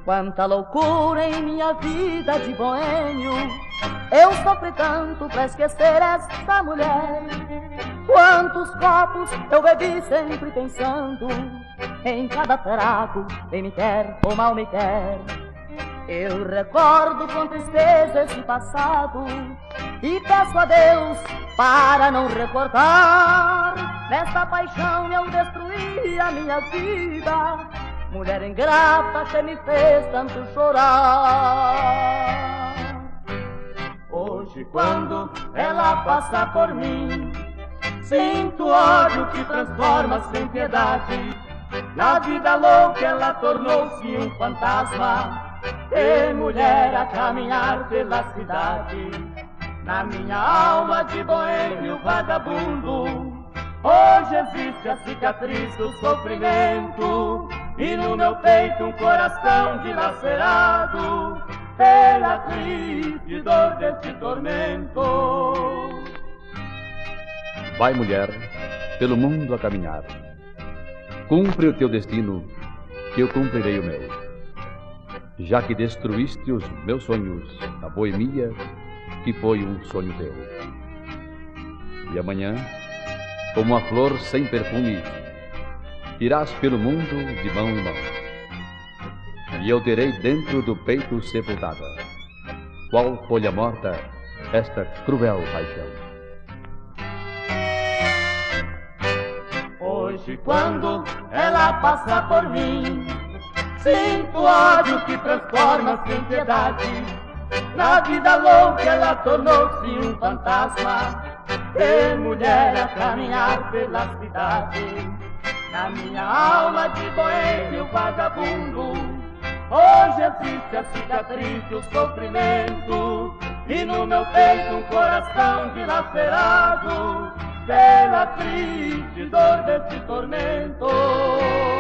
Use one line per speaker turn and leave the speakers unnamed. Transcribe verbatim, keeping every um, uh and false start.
Quanta loucura em minha vida de boêmio, eu sofri tanto pra esquecer essa mulher. Quantos copos eu bebi sempre pensando em cada trago, bem me quer ou mal me quer. Eu recordo com tristeza esse passado e peço a Deus para não recordar. Nesta paixão eu destruí a minha vida, mulher ingrata que me fez tanto chorar. Hoje quando ela passa por mim, sinto ódio que transforma sem piedade. Na vida louca ela tornou-se um fantasma, e mulher a caminhar pela cidade. Na minha alma de boêmio vagabundo, hoje existe a cicatriz do sofrimento, e no meu peito um coração dilacerado pela triste dor desse tormento.
Vai, mulher, pelo mundo a caminhar. Cumpre o teu destino, que eu cumprirei o meu. Já que destruíste os meus sonhos, a boemia, que foi um sonho teu. E amanhã, como a flor sem perfume, irás pelo mundo de mão em mão. E eu terei dentro do peito sepultada, qual folha morta, esta cruel paixão.
Hoje quando ela passa por mim, sinto ódio que transforma sem piedade. Na vida louca ela tornou-se um fantasma, e mulher a caminhar pela cidade. Na minha alma de boêmio vagabundo, hoje existe a cicatriz do sofrimento, e no meu peito um coração dilacerado pela triste dor desse tormento.